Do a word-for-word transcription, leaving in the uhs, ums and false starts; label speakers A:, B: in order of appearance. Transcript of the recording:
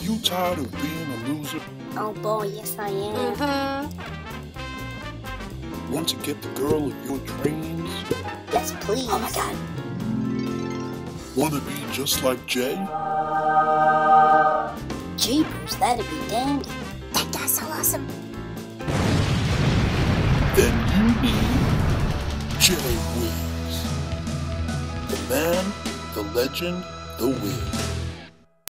A: you tired of being a loser?
B: Oh boy, yes I am.
C: Mm-hmm.
A: Want to get the girl of your dreams?
B: Yes, please. Oh my god.
A: Want to be just like Jay?
B: Jeepers, that'd be dandy.
C: That guy's so awesome.
A: Then you need JayWigs. The man, the legend, the wig.